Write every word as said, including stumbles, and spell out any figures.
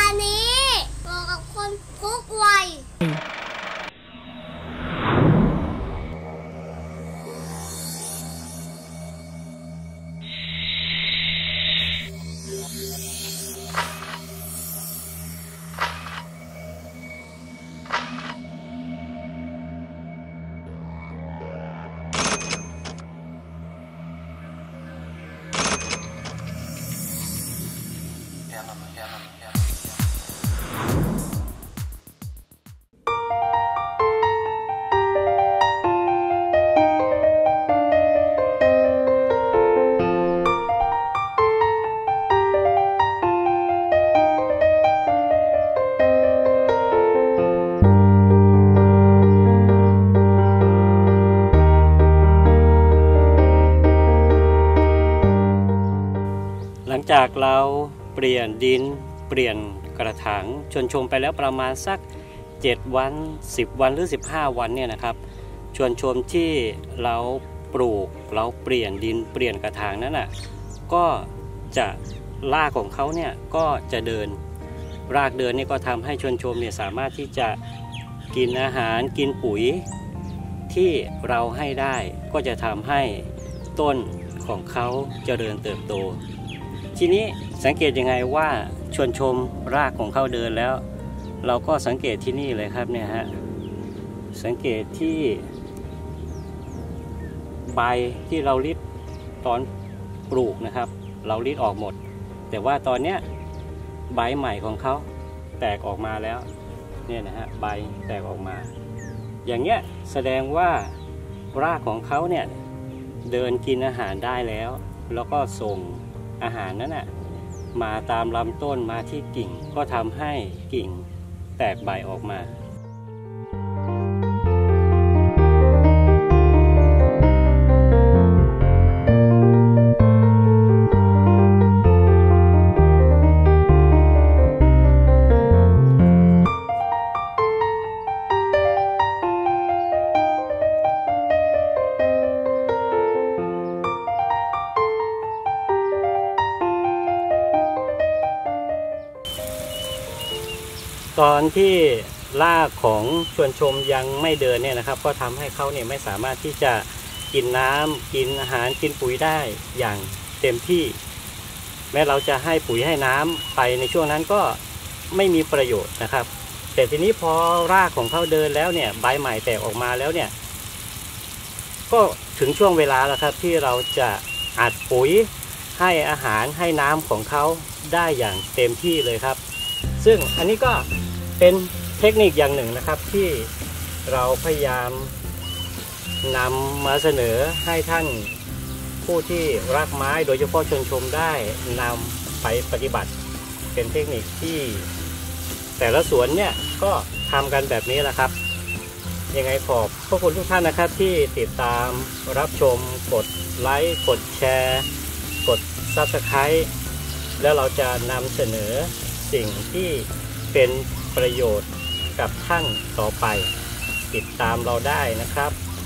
นี้บอกกับคนทุกวัยหลังจากเราเปลี่ยนดินเปลี่ยนกระถางชวนชมไปแล้วประมาณสักเจ็ดวันสิบวันหรือสิบห้าวันเนี่ยนะครับชวนชมที่เราปลูกเราเปลี่ยนดินเปลี่ยนกระถางนั้นน่ะก็จะรากของเขาเนี่ยก็จะเดินรากเดินนี่ก็ทำให้ชวนชมเนี่ยสามารถที่จะกินอาหารกินปุ๋ยที่เราให้ได้ก็จะทำให้ต้นของเขาเจริญเติบโตทีนี้สังเกตยังไงว่าชวนชมรากของเขาเดินแล้วเราก็สังเกตที่นี่เลยครับเนี่ยฮะสังเกตที่ใบที่เราริดตอนปลูกนะครับเราริดออกหมดแต่ว่าตอนเนี้ยใบใหม่ของเขาแตกออกมาแล้วเนี่ยนะฮะใบแตกออกมาอย่างเงี้ยแสดงว่ารากของเขาเนี่ยเดินกินอาหารได้แล้วแล้วก็ส่งอาหารนั้นน่ะมาตามลำต้นมาที่กิ่งก็ทำให้กิ่งแตกใบออกมาตอนที่รากของชวนชมยังไม่เดินเนี่ยนะครับก็ทำให้เขาเนี่ยไม่สามารถที่จะกินน้ำกินอาหารกินปุ๋ยได้อย่างเต็มที่แม้เราจะให้ปุ๋ยให้น้ำไปในช่วงนั้นก็ไม่มีประโยชน์นะครับแต่ทีนี้พอรากของเขาเดินแล้วเนี่ยใบใหม่แตกออกมาแล้วเนี่ยก็ถึงช่วงเวลาแล้วครับที่เราจะอัดปุ๋ยให้อาหารให้น้ำของเขาได้อย่างเต็มที่เลยครับซึ่งอันนี้ก็เป็นเทคนิคอย่างหนึ่งนะครับที่เราพยายามนำมาเสนอให้ท่านผู้ที่รักไม้โดยเฉพาะชวนชมได้นำไปปฏิบัติเป็นเทคนิคที่แต่ละสวนเนี่ยก็ทำกันแบบนี้แหละครับยังไงขอบพระคุณทุกท่านนะครับที่ติดตามรับชมกดไลค์กดแชร์กด ซับสไครบ์ แล้วเราจะนำเสนอสิ่งที่เป็นประโยชน์กับท่านต่อไปติดตามเราได้นะครับ